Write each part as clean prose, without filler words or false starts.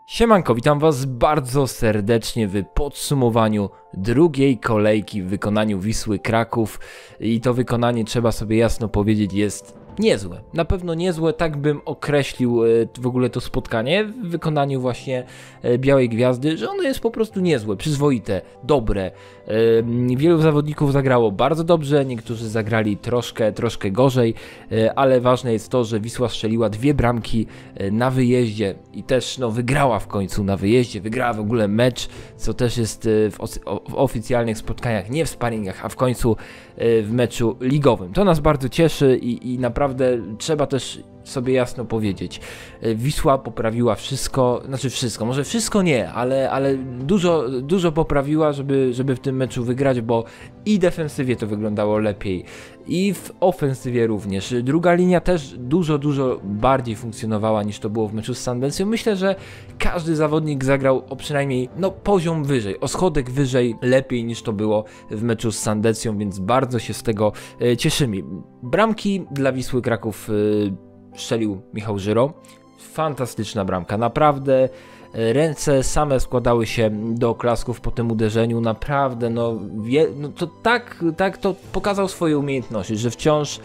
Siemanko, witam was bardzo serdecznie w podsumowaniu drugiej kolejki w wykonaniu Wisły Kraków i to wykonanie, trzeba sobie jasno powiedzieć, jest niezłe. Na pewno niezłe, tak bym określił w ogóle to spotkanie w wykonaniu właśnie Białej Gwiazdy, że ono jest po prostu niezłe, przyzwoite, dobre. Wielu zawodników zagrało bardzo dobrze, niektórzy zagrali troszkę gorzej, ale ważne jest to, że Wisła strzeliła 2 bramki na wyjeździe i też wygrała w końcu na wyjeździe, wygrała w ogóle mecz, co też jest w oficjalnych spotkaniach, nie w sparingach, a w końcu w meczu ligowym. To nas bardzo cieszy i naprawdę trzeba też sobie jasno powiedzieć, Wisła poprawiła wszystko, może wszystko nie, ale dużo poprawiła, żeby w tym meczu wygrać, bo i defensywie to wyglądało lepiej, i w ofensywie również. Druga linia też dużo bardziej funkcjonowała niż to było w meczu z Sandencją. Myślę, że każdy zawodnik zagrał o przynajmniej poziom wyżej, o schodek wyżej, lepiej niż to było w meczu z Sandencją, więc bardzo się z tego cieszymy. Bramki dla Wisły Kraków strzelił Michał Żyro. Fantastyczna bramka, naprawdę ręce same składały się do oklasków po tym uderzeniu, naprawdę to tak to pokazał swoje umiejętności, że wciąż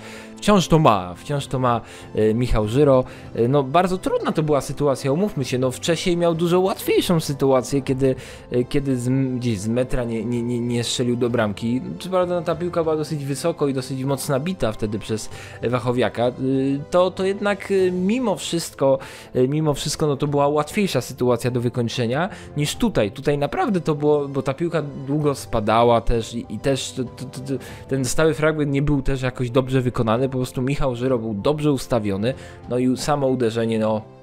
to ma Michał Żyro. Bardzo trudna to była sytuacja, umówmy się, wcześniej miał dużo łatwiejszą sytuację, kiedy gdzieś z metra nie strzelił do bramki. Co prawda ta piłka była dosyć wysoko i dosyć mocno bita wtedy przez Wachowiaka, to jednak mimo wszystko to była łatwiejsza sytuacja do wykończenia niż tutaj. Tutaj naprawdę to było, bo ta piłka długo spadała też i też ten stały fragment nie był też jakoś dobrze wykonany. Po prostu Michał Żyro był dobrze ustawiony, i samo uderzenie,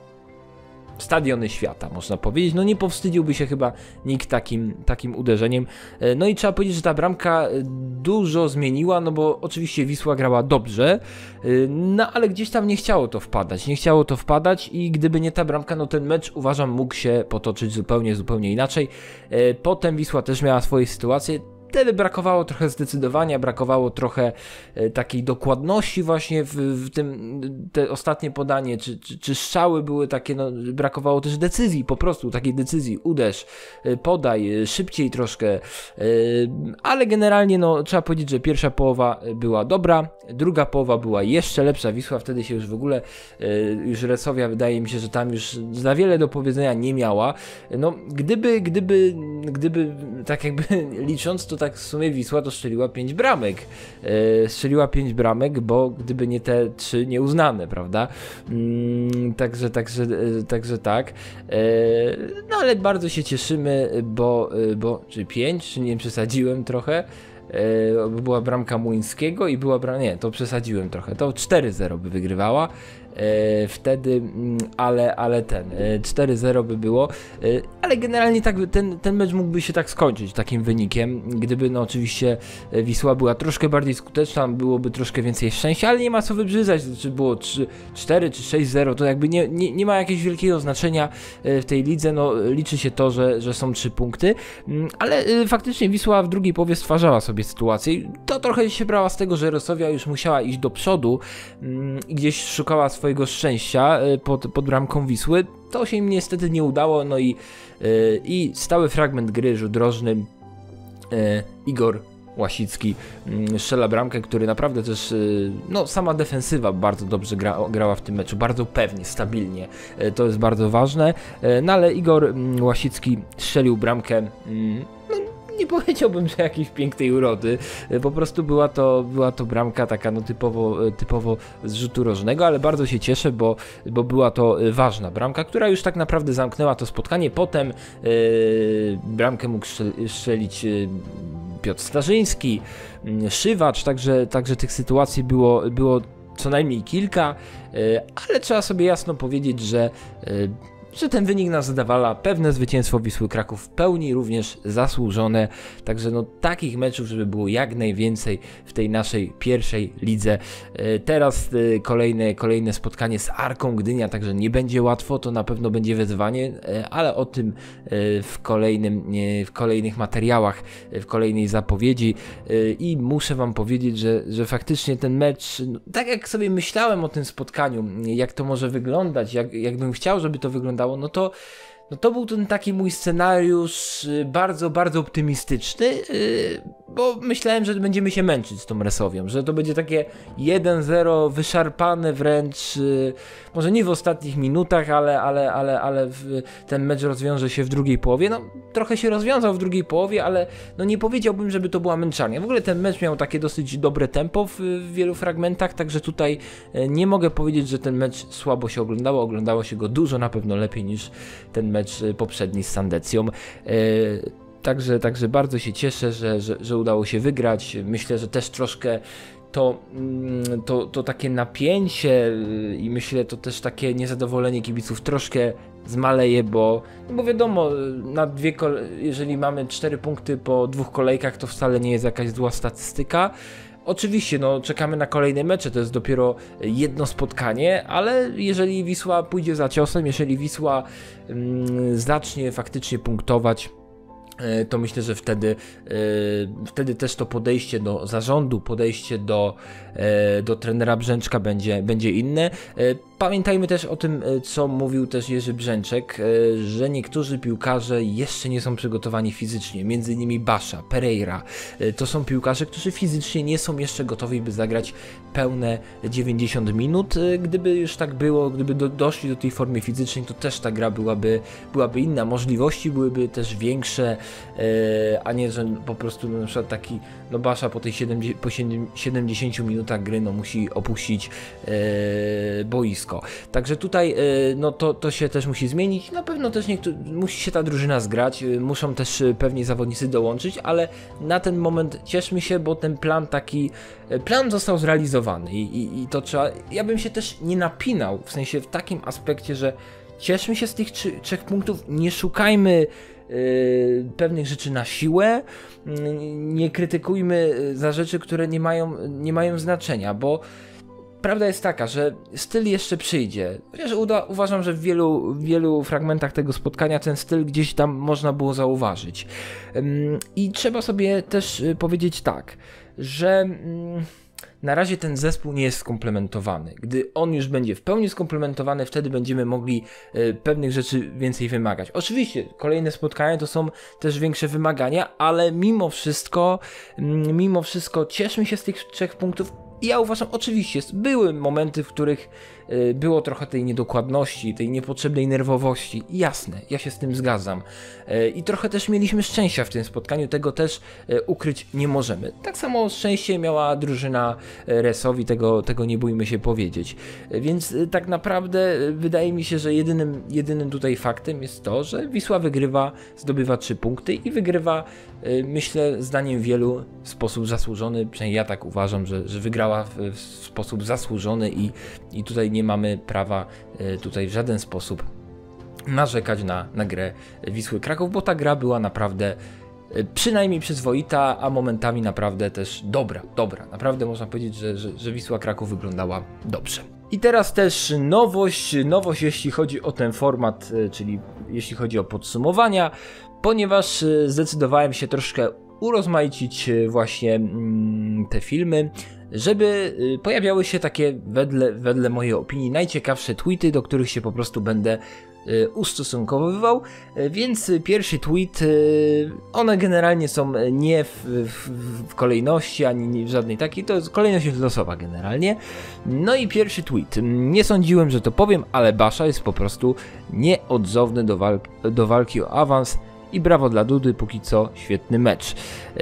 stadiony świata, można powiedzieć. Nie powstydziłby się chyba nikt takim uderzeniem. I trzeba powiedzieć, że ta bramka dużo zmieniła, bo oczywiście Wisła grała dobrze, ale gdzieś tam nie chciało to wpadać i gdyby nie ta bramka, ten mecz, uważam, mógł się potoczyć zupełnie inaczej. Potem Wisła też miała swoje sytuacje. Wtedy brakowało trochę zdecydowania, brakowało trochę takiej dokładności właśnie w tym, te ostatnie podanie, czy strzały były takie, brakowało też decyzji, po prostu takiej decyzji, uderz, podaj, szybciej troszkę, ale generalnie trzeba powiedzieć, że pierwsza połowa była dobra, druga połowa była jeszcze lepsza, Wisła wtedy się już w ogóle, już Resowia, wydaje mi się, że tam już za wiele do powiedzenia nie miała, gdyby tak jakby licząc, to tak w sumie Wisła to strzeliła 5 bramek. Bo gdyby nie te 3 nieuznane, prawda? Także tak. Ale bardzo się cieszymy, bo czy 5, czy nie przesadziłem trochę. Była bramka Młyńskiego i była bramka, nie, to przesadziłem trochę, to 4-0 by wygrywała wtedy, ale 4-0 by było, ale generalnie tak ten mecz mógłby się tak skończyć takim wynikiem, gdyby oczywiście Wisła była troszkę bardziej skuteczna, byłoby troszkę więcej szczęścia, ale nie ma co wybrzydzać, czy było 3-4 czy 6-0, to jakby nie ma jakiegoś wielkiego znaczenia w tej lidze, liczy się to, że są 3 punkty, ale faktycznie Wisła w drugiej połowie stwarzała sobie sytuację, to trochę się brała z tego, że Resowia już musiała iść do przodu i gdzieś szukała swojego szczęścia pod bramką Wisły. To się im niestety nie udało, i stały fragment gry, rzut rożny, Igor Łasicki strzela bramkę, który naprawdę też, sama defensywa bardzo dobrze grała w tym meczu, bardzo pewnie, stabilnie, to jest bardzo ważne, ale Igor Łasicki strzelił bramkę, nie powiedziałbym, że jakiejś pięknej urody, po prostu była to bramka taka typowo z rzutu rożnego, ale bardzo się cieszę, bo była to ważna bramka, która już tak naprawdę zamknęła to spotkanie. Potem bramkę mógł strzelić Piotr Starzyński, Szywacz, także tych sytuacji było co najmniej kilka, ale trzeba sobie jasno powiedzieć, że ten wynik nas zadawala, pewne zwycięstwo Wisły Kraków w pełni również zasłużone, także takich meczów, żeby było jak najwięcej w tej naszej pierwszej lidze. Teraz kolejne spotkanie z Arką Gdynia, także nie będzie łatwo, to na pewno będzie wyzwanie, ale o tym w kolejnych materiałach, w kolejnej zapowiedzi, i muszę wam powiedzieć, że faktycznie ten mecz, tak jak sobie myślałem o tym spotkaniu, jak to może wyglądać, jakbym chciał, żeby to wyglądało, no to był ten taki mój scenariusz bardzo, bardzo optymistyczny, bo myślałem, że będziemy się męczyć z tą Resowią, że to będzie takie 1-0 wyszarpane wręcz, może nie w ostatnich minutach, ale ten mecz rozwiąże się w drugiej połowie. No trochę się rozwiązał w drugiej połowie, ale no nie powiedziałbym, żeby to była męczarnia. W ogóle ten mecz miał takie dosyć dobre tempo w wielu fragmentach, także tutaj nie mogę powiedzieć, że ten mecz słabo się oglądało. Oglądało się go dużo, na pewno lepiej niż ten mecz poprzedni z Sandecją. Także bardzo się cieszę, że udało się wygrać. Myślę, że też troszkę to takie napięcie i myślę to też takie niezadowolenie kibiców troszkę zmaleje, bo wiadomo, jeżeli mamy 4 punkty po 2 kolejkach, to wcale nie jest jakaś zła statystyka. Oczywiście, no czekamy na kolejne mecze, to jest dopiero jedno spotkanie, ale jeżeli Wisła pójdzie za ciosem, jeżeli Wisła zacznie faktycznie punktować, to myślę, że wtedy też to podejście do zarządu, podejście do trenera Brzęczka będzie inne. Pamiętajmy też o tym, co mówił też Jerzy Brzęczek, że niektórzy piłkarze jeszcze nie są przygotowani fizycznie, między innymi Basza, Pereira. To są piłkarze, którzy fizycznie nie są jeszcze gotowi, by zagrać pełne 90 minut. Gdyby już tak było, gdyby doszli do tej formy fizycznej, to też ta gra byłaby inna, możliwości byłyby też większe, a nie, że po prostu na przykład taki Basza po 70 minutach gry musi opuścić boisko. Także tutaj to się też musi zmienić. Na pewno też musi się ta drużyna zgrać, muszą też pewnie zawodnicy dołączyć, ale na ten moment cieszmy się, bo ten plan został zrealizowany i to trzeba. Ja bym się też nie napinał, w sensie w takim aspekcie, że cieszmy się z tych 3 punktów, nie szukajmy pewnych rzeczy na siłę, nie krytykujmy za rzeczy, które nie mają znaczenia, bo prawda jest taka, że styl jeszcze przyjdzie. Chociaż uważam, że w wielu fragmentach tego spotkania ten styl gdzieś tam można było zauważyć. I trzeba sobie też powiedzieć tak, że na razie ten zespół nie jest skomplementowany. Gdy on już będzie w pełni skomplementowany, wtedy będziemy mogli pewnych rzeczy więcej wymagać. Oczywiście kolejne spotkania to są też większe wymagania, ale mimo wszystko cieszmy się z tych 3 punktów. Ja uważam, oczywiście, były momenty, w których było trochę tej niedokładności, tej niepotrzebnej nerwowości. Jasne, ja się z tym zgadzam. I trochę też mieliśmy szczęścia w tym spotkaniu, tego też ukryć nie możemy. Tak samo szczęście miała drużyna Resowi, tego nie bójmy się powiedzieć. Więc tak naprawdę wydaje mi się, że jedynym tutaj faktem jest to, że Wisła wygrywa, zdobywa 3 punkty i wygrywa, myślę, zdaniem wielu, w sposób zasłużony. Przynajmniej ja tak uważam, że wygrała w sposób zasłużony i tutaj nie mamy prawa tutaj w żaden sposób narzekać na grę Wisły Kraków, bo ta gra była naprawdę przynajmniej przyzwoita, a momentami naprawdę też dobra. Naprawdę można powiedzieć, że Wisła Kraków wyglądała dobrze. I teraz też nowość jeśli chodzi o ten format, czyli jeśli chodzi o podsumowania, ponieważ zdecydowałem się troszkę urozmaicić właśnie te filmy, żeby pojawiały się takie wedle mojej opinii najciekawsze tweety, do których się po prostu będę ustosunkowywał, więc pierwszy tweet, one generalnie są nie w kolejności, ani nie w żadnej takiej, to jest kolejność jest losowa generalnie. No i pierwszy tweet, nie sądziłem, że to powiem, ale Basza jest po prostu nieodzowny do walki o awans. I brawo dla Dudy, póki co świetny mecz.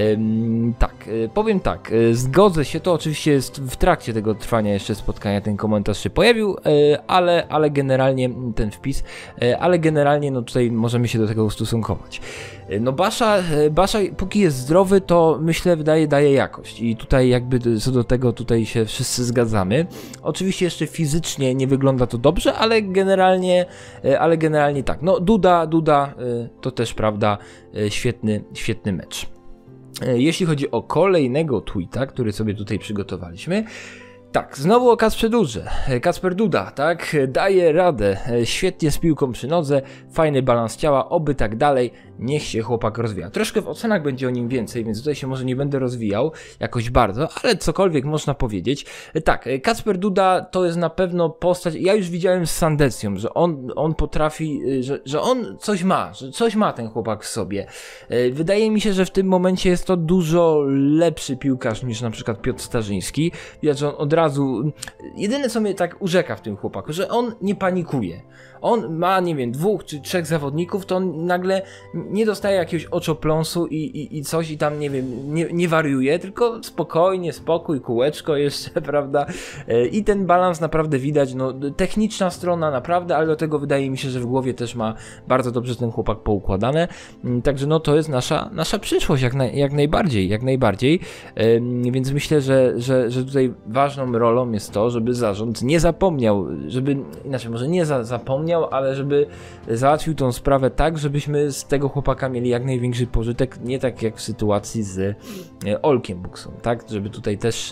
Powiem tak, zgodzę się, to oczywiście jest w trakcie tego trwania jeszcze spotkania, ten komentarz się pojawił, ale generalnie ten wpis, ale generalnie tutaj możemy się do tego ustosunkować. Basza póki jest zdrowy, to myślę daje jakość i tutaj jakby co do tego tutaj się wszyscy zgadzamy. Oczywiście jeszcze fizycznie nie wygląda to dobrze, ale generalnie tak. Duda to też prawda, świetny mecz. Jeśli chodzi o kolejnego tweeta, który sobie tutaj przygotowaliśmy, tak, znowu o Kacper Duda, tak, daje radę, świetnie z piłką przy nodze, fajny balans ciała, oby tak dalej, niech się chłopak rozwija. Troszkę w ocenach będzie o nim więcej, więc tutaj się może nie będę rozwijał jakoś bardzo, ale cokolwiek można powiedzieć. Tak, Kacper Duda to jest na pewno postać, ja już widziałem z Sandecją, że on potrafi, że on coś ma, że coś ma ten chłopak w sobie. Wydaje mi się, że w tym momencie jest to dużo lepszy piłkarz niż na przykład Piotr Starzyński. Widać, że on od razu, jedyne co mnie tak urzeka w tym chłopaku, że on nie panikuje. On ma, nie wiem, 2 czy 3 zawodników, to on nagle nie dostaje jakiegoś oczopląsu i coś i tam, nie wiem, nie wariuje, tylko spokojnie, spokój, kółeczko jeszcze, prawda? I ten balans naprawdę widać, no techniczna strona naprawdę, ale do tego wydaje mi się, że w głowie też ma bardzo dobrze ten chłopak poukładane, także no to jest nasza przyszłość jak najbardziej, więc myślę, że tutaj ważną rolą jest to, żeby zarząd nie zapomniał, inaczej może nie zapomniał, ale żeby załatwił tą sprawę tak, żebyśmy z tego chłopaka mieli jak największy pożytek, nie tak jak w sytuacji z Olkiem Buksą, tak, żeby tutaj też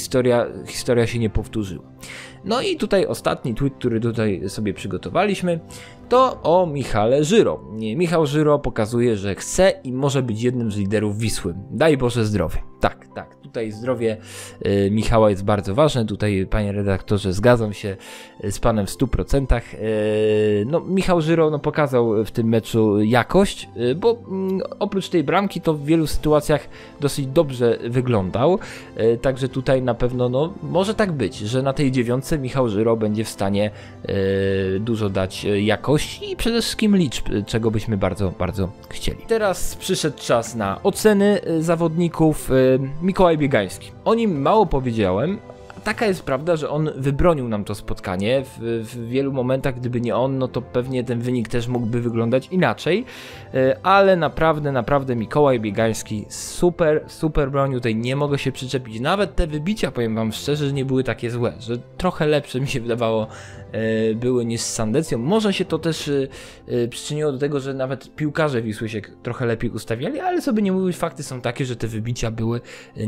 historia się nie powtórzyła. No i tutaj ostatni tweet, który tutaj sobie przygotowaliśmy, to o Michale Żyro. Michał Żyro pokazuje, że chce i może być jednym z liderów Wisły. Daj Boże zdrowie. Tak, tutaj zdrowie Michała jest bardzo ważne. Tutaj, panie redaktorze, zgadzam się z panem w 100%. No, Michał Żyro pokazał w tym meczu jakość, bo oprócz tej bramki to w wielu sytuacjach dosyć dobrze wyglądał. Także tutaj na pewno może tak być, że na tej 9 Michał Żyro będzie w stanie dużo dać jakości i przede wszystkim liczb, czego byśmy bardzo, bardzo chcieli. Teraz przyszedł czas na oceny zawodników. Mikołaj Biegański. O nim mało powiedziałem. Taka jest prawda, że on wybronił nam to spotkanie. W wielu momentach, gdyby nie on, no to pewnie ten wynik też mógłby wyglądać inaczej. Ale naprawdę Mikołaj Biegański super bronił. Tutaj nie mogę się przyczepić. Nawet te wybicia, powiem wam szczerze, że nie były takie złe. Że trochę lepsze mi się wydawało były niż z Sandecją. Może się to też przyczyniło do tego, że nawet piłkarze Wisły się trochę lepiej ustawiali, ale sobie nie mówić, fakty są takie, że te wybicia były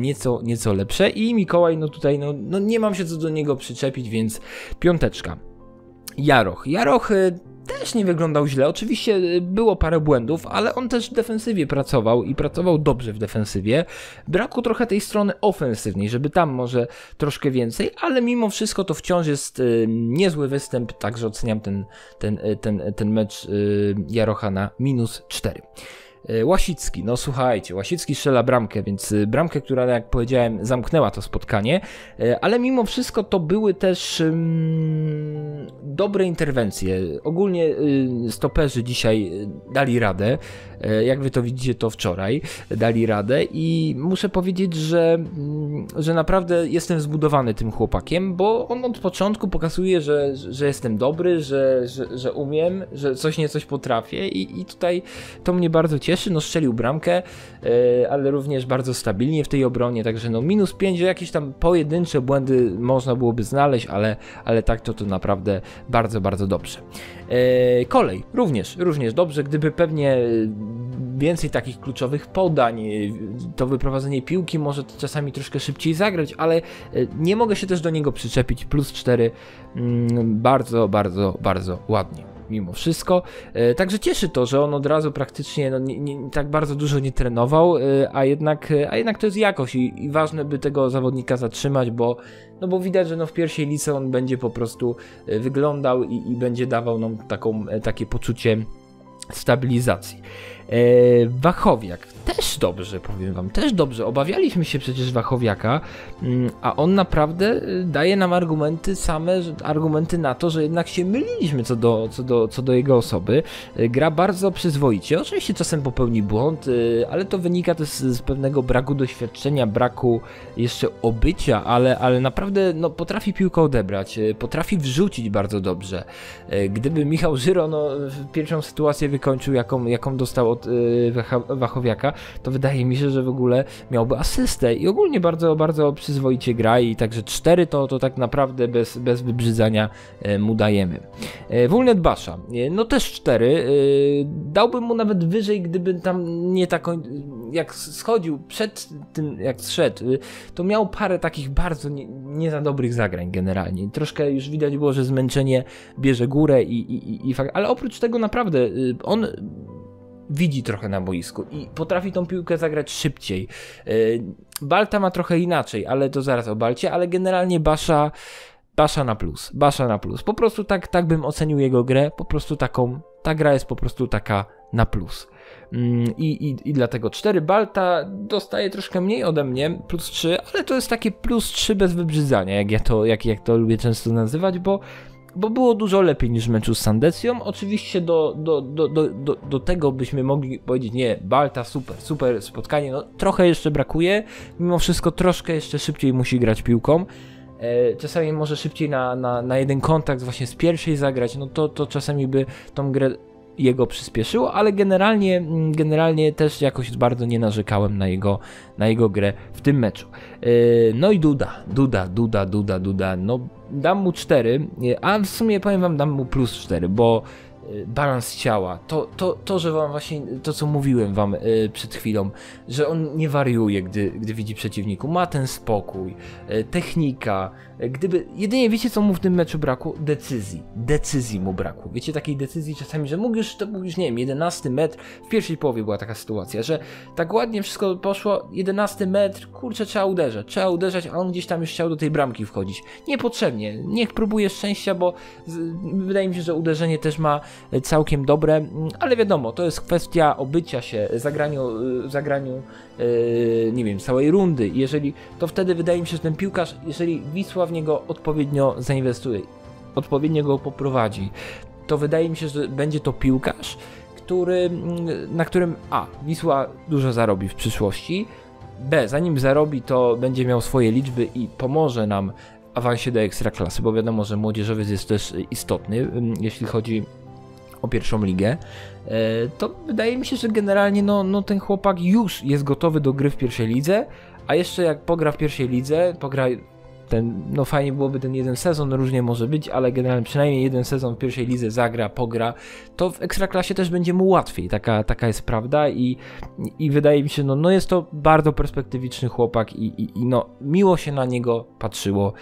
nieco lepsze i Mikołaj, tutaj nie mam się co do niego przyczepić, więc 5. Jaroch też nie wyglądał źle, oczywiście było parę błędów, ale on też w defensywie pracował i pracował dobrze w defensywie. Brakło trochę tej strony ofensywnej, żeby tam może troszkę więcej, ale mimo wszystko to wciąż jest niezły występ, także oceniam ten mecz Jarocha na -4. Łasicki, słuchajcie, Łasicki strzela bramkę, więc bramkę, która, jak powiedziałem, zamknęła to spotkanie, ale mimo wszystko to były też dobre interwencje. Ogólnie stoperzy dzisiaj dali radę, jak wy to widzicie, to wczoraj dali radę i muszę powiedzieć, że naprawdę jestem zbudowany tym chłopakiem, bo on od początku pokazuje, że jestem dobry, że umiem, że coś potrafię i tutaj to mnie bardzo cieszy. Strzelił bramkę, ale również bardzo stabilnie w tej obronie, także -5, jakieś tam pojedyncze błędy można byłoby znaleźć, ale tak to naprawdę bardzo, bardzo dobrze. Kolej również dobrze, gdyby pewnie więcej takich kluczowych podań, to wyprowadzenie piłki może czasami troszkę szybciej zagrać, ale nie mogę się też do niego przyczepić, +4, bardzo, bardzo, bardzo ładnie. Mimo wszystko, także cieszy to, że on od razu praktycznie nie tak bardzo dużo nie trenował, a jednak to jest jakość i ważne by tego zawodnika zatrzymać, bo widać, że w pierwszej lidze on będzie po prostu wyglądał i będzie dawał nam takie poczucie stabilizacji. Wachowiak też dobrze, powiem wam, też dobrze. Obawialiśmy się przecież Wachowiaka, a on naprawdę daje nam argumenty na to, że jednak się myliliśmy co do jego osoby. Gra bardzo przyzwoicie, oczywiście czasem popełni błąd, ale to wynika też z pewnego braku doświadczenia, braku jeszcze obycia, ale naprawdę potrafi piłkę odebrać, potrafi wrzucić bardzo dobrze. Gdyby Michał Żyro pierwszą sytuację wykończył, jaką dostał od Wachowiaka, to wydaje mi się, że w ogóle miałby asystę i ogólnie bardzo, bardzo przyzwoicie gra i także 4 to tak naprawdę bez wybrzydzania mu dajemy. Wólnet Basza, też 4, dałbym mu nawet wyżej, gdyby tam nie taką, jak schodził przed tym, jak zszedł, to miał parę takich bardzo nie za dobrych zagrań generalnie. Troszkę już widać było, że zmęczenie bierze górę ale oprócz tego naprawdę on widzi trochę na boisku i potrafi tą piłkę zagrać szybciej. Balta ma trochę inaczej, ale to zaraz o Balcie, ale generalnie Basza na plus. Basza na plus. Po prostu tak bym ocenił jego grę, po prostu ta gra jest po prostu taka na plus. I dlatego 4. Balta dostaje troszkę mniej ode mnie, plus 3, ale to jest takie plus 3 bez wybrzydzania, jak to lubię często nazywać, bo było dużo lepiej niż w meczu z Sandecją. Oczywiście do tego byśmy mogli powiedzieć, nie, Balta super spotkanie, no trochę jeszcze brakuje, mimo wszystko troszkę jeszcze szybciej musi grać piłką. Czasami może szybciej na jeden kontakt właśnie z pierwszej zagrać, no to czasami by tą grę jego przyspieszyło, ale generalnie też jakoś bardzo nie narzekałem na jego grę w tym meczu. No i Duda, no dam mu 4, a w sumie powiem wam, dam mu plus 4, bo balans ciała, to, że wam właśnie, to co mówiłem wam przed chwilą, że on nie wariuje, gdy widzi przeciwniku, ma ten spokój, technika, jedynie wiecie co mu w tym meczu brakło? Decyzji mu brakło, wiecie, takiej decyzji czasami, że mógł już, nie wiem, 11 metr, w pierwszej połowie była taka sytuacja, że tak ładnie wszystko poszło, 11 metr, kurczę, trzeba uderzać, a on gdzieś tam już chciał do tej bramki wchodzić, niepotrzebnie, niech próbuje szczęścia, bo wydaje mi się, że uderzenie też ma całkiem dobre, ale wiadomo, to jest kwestia obycia się, zagraniu nie wiem, całej rundy. Jeżeli to wtedy wydaje mi się, że ten piłkarz, jeżeli Wisła w niego odpowiednio zainwestuje, odpowiednio go poprowadzi, to wydaje mi się, że będzie to piłkarz, na którym Wisła dużo zarobi w przyszłości, zanim zarobi, to będzie miał swoje liczby i pomoże nam w awansie do Ekstraklasy, bo wiadomo, że młodzieżowiec jest też istotny, jeśli chodzi o pierwszą ligę, to wydaje mi się, że generalnie no ten chłopak już jest gotowy do gry w pierwszej lidze, a jeszcze jak pogra w pierwszej lidze, fajnie byłoby ten jeden sezon, różnie może być, ale generalnie przynajmniej jeden sezon w pierwszej lidze pogra, to w Ekstraklasie też będzie mu łatwiej, taka jest prawda i wydaje mi się, no jest to bardzo perspektywiczny chłopak i miło się na niego patrzyło.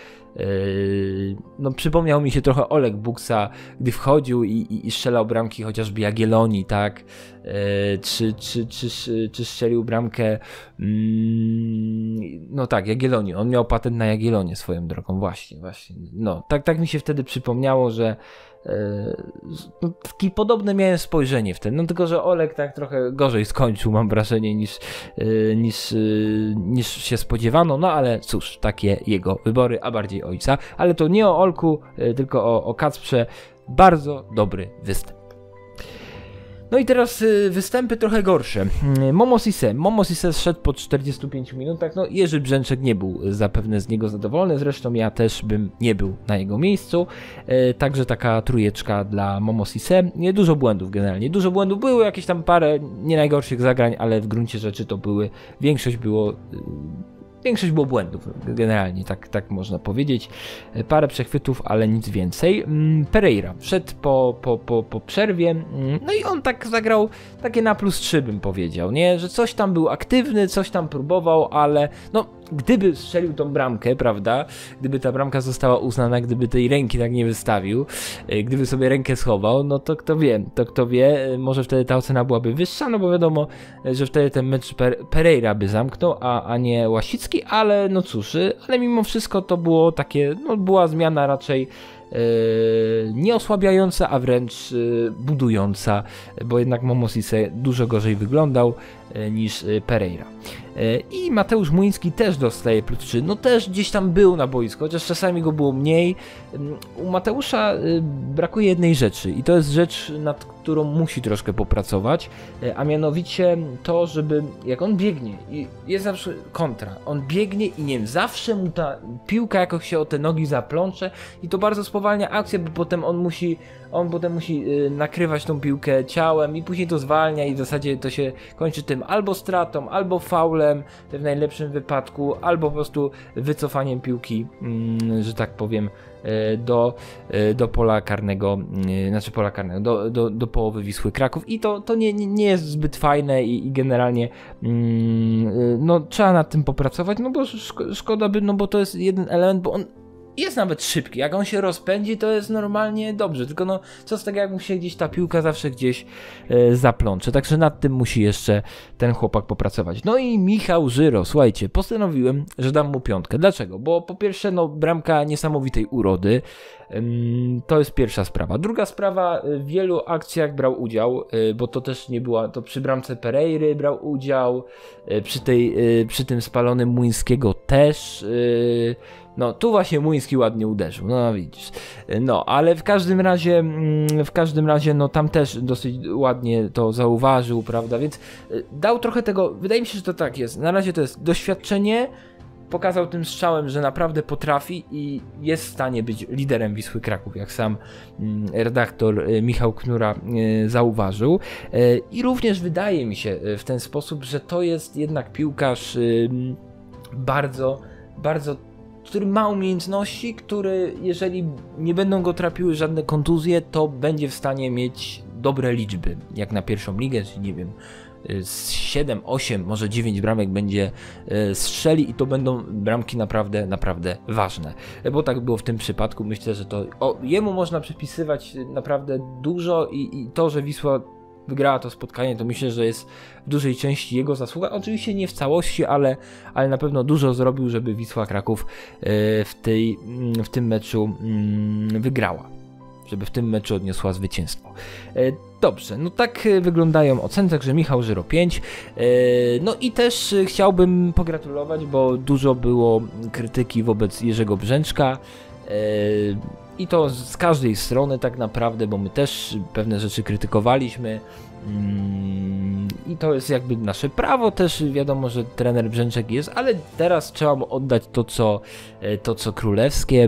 Przypomniał mi się trochę Oleg Buksa, gdy wchodził i strzelał bramki, chociażby Jagiellonii, tak? Czy strzelił bramkę Jagiellonii, on miał patent na Jagiellonię swoją drogą, właśnie, tak mi się wtedy przypomniało, że takie podobne miałem spojrzenie wtedy, tylko że Oleg tak trochę gorzej skończył, mam wrażenie, niż się spodziewano, ale cóż, takie jego wybory, a bardziej ojca, ale to nie o Olku, tylko o Kacprze, bardzo dobry występ. No i teraz występy trochę gorsze. Momo Sise zszedł po 45 minutach, Jerzy Brzęczek nie był zapewne z niego zadowolony, zresztą ja też bym nie był na jego miejscu, także taka trójeczka dla Momo Sise. Dużo błędów generalnie, były jakieś tam parę nie najgorszych zagrań, ale w gruncie rzeczy to większość było błędów, generalnie, tak można powiedzieć. Parę przechwytów, ale nic więcej. Pereira wszedł po przerwie, i on tak zagrał takie na plus 3, bym powiedział, nie? Że coś tam był aktywny, coś tam próbował, ale gdyby strzelił tą bramkę, prawda, gdyby ta bramka została uznana, gdyby tej ręki tak nie wystawił, gdyby sobie rękę schował, to kto wie, może wtedy ta ocena byłaby wyższa, bo wiadomo, że wtedy ten mecz Pereira by zamknął, a nie Łasicki, ale cóż, ale mimo wszystko to było takie, była zmiana raczej nie osłabiająca, a wręcz budująca, bo jednak Momo Sise dużo gorzej wyglądał niż Pereira. I Mateusz Młyński też dostaje plus 3, też gdzieś tam był na boisku, chociaż czasami go było mniej. U Mateusza brakuje jednej rzeczy i to jest rzecz, nad którą musi troszkę popracować, a mianowicie to, żeby jak on biegnie i jest zawsze kontra, on biegnie i nie wiem, zawsze mu ta piłka jakoś się o te nogi zaplącze i to bardzo spowalnia akcję, bo potem on potem musi nakrywać tą piłkę ciałem i później to zwalnia i w zasadzie to się kończy tym albo stratą, albo faulem w najlepszym wypadku, albo po prostu wycofaniem piłki, że tak powiem, do pola karnego, do połowy Wisły Kraków i to nie jest zbyt fajne i generalnie trzeba nad tym popracować, bo szkoda by, bo to jest jeden element, bo on jest nawet szybki, jak on się rozpędzi, to jest normalnie dobrze, tylko no co z tego, jak mu się gdzieś ta piłka zawsze gdzieś zaplącze, także nad tym musi jeszcze ten chłopak popracować. No i Michał Żyro, słuchajcie, postanowiłem, że dam mu 5. Dlaczego? Bo po pierwsze, no bramka niesamowitej urody, to jest pierwsza sprawa. Druga sprawa, w wielu akcjach brał udział, bo to też nie była, to przy bramce Pereiry brał udział, przy tym spalonym Młyńskiego też, no tu właśnie Młyński ładnie uderzył, no widzisz. No, ale w każdym razie no tam też dosyć ładnie to zauważył, prawda, więc dał trochę tego, wydaje mi się, że to tak jest. Na razie to jest doświadczenie, pokazał tym strzałem, że naprawdę potrafi i jest w stanie być liderem Wisły Kraków, jak sam redaktor Michał Knura zauważył. I również wydaje mi się w ten sposób, że to jest jednak piłkarz bardzo, który ma umiejętności, który jeżeli nie będą go trapiły żadne kontuzje, to będzie w stanie mieć dobre liczby, jak na pierwszą ligę, czyli nie wiem, z 7, 8, może 9 bramek będzie strzeli i to będą bramki naprawdę ważne. Bo tak było w tym przypadku, myślę, że to jemu można przypisywać naprawdę dużo i to, że Wisła wygrała to spotkanie, to myślę, że jest w dużej części jego zasługa. Oczywiście nie w całości, ale na pewno dużo zrobił, żeby Wisła Kraków w tym meczu wygrała. Żeby w tym meczu odniosła zwycięstwo. Dobrze, no tak wyglądają oceny, także Michał Żyro 5. No i też chciałbym pogratulować, bo dużo było krytyki wobec Jerzego Brzęczka. I to z każdej strony tak naprawdę, bo my też pewne rzeczy krytykowaliśmy i to jest jakby nasze prawo, też wiadomo, że trener Brzęczek jest, ale teraz trzeba mu oddać to co królewskie.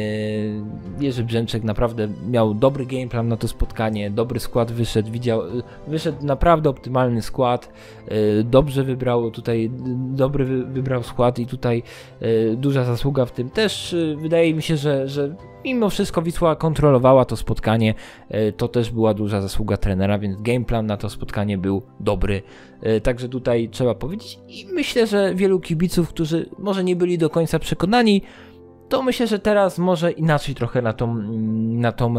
Jerzy Brzęczek naprawdę miał dobry gameplan na to spotkanie, dobry skład wyszedł naprawdę optymalny skład, dobrze wybrał tutaj, wybrał skład i tutaj duża zasługa w tym też. Wydaje mi się, że mimo wszystko Wisła kontrolowała to spotkanie, to też była duża zasługa trenera, więc gameplan na to spotkanie był dobry, także tutaj trzeba powiedzieć i myślę, że wielu kibiców, którzy może nie byli do końca przekonani, to myślę, że teraz może inaczej trochę na tą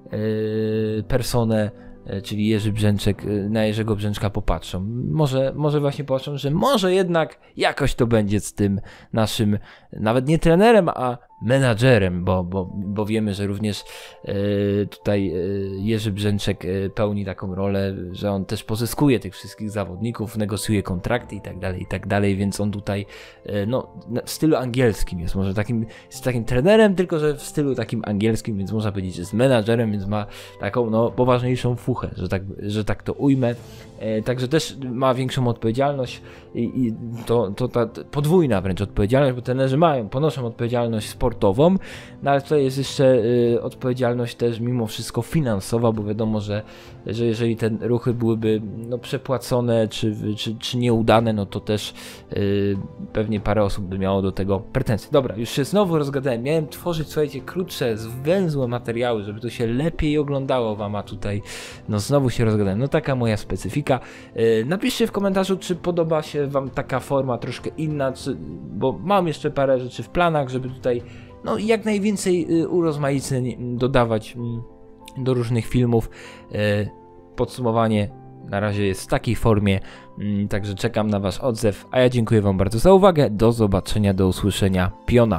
personę, czyli Jerzy Brzęczek, na Jerzego Brzęczka popatrzą. Może właśnie popatrzą, że może jednak jakoś to będzie z tym naszym, nawet nie trenerem, a menadżerem, bo wiemy, że również tutaj Jerzy Brzęczek pełni taką rolę, że on też pozyskuje tych wszystkich zawodników, negocjuje kontrakty i tak dalej, więc on tutaj no, w stylu angielskim jest może takim trenerem, tylko że w stylu takim angielskim, więc można powiedzieć, że jest menadżerem, więc ma taką no, poważniejszą fuchę, że tak to ujmę. Także też ma większą odpowiedzialność i to ta podwójna wręcz odpowiedzialność, bo trenerzy ponoszą odpowiedzialność sportową, no ale tutaj jest jeszcze odpowiedzialność też mimo wszystko finansowa, bo wiadomo, że jeżeli te ruchy byłyby no, przepłacone czy nieudane, no to też pewnie parę osób by miało do tego pretensje. Dobra, już się znowu rozgadałem, miałem tworzyć, słuchajcie, krótsze, zwęzłe materiały, żeby to się lepiej oglądało wam, a tutaj no znowu się rozgadałem, no taka moja specyfika. Napiszcie w komentarzu, czy podoba się wam taka forma troszkę inna, bo mam jeszcze parę rzeczy w planach, żeby tutaj no, jak najwięcej urozmaiceń dodawać do różnych filmów. Podsumowanie na razie jest w takiej formie, także czekam na wasz odzew, a ja dziękuję wam bardzo za uwagę, do zobaczenia, do usłyszenia, piona.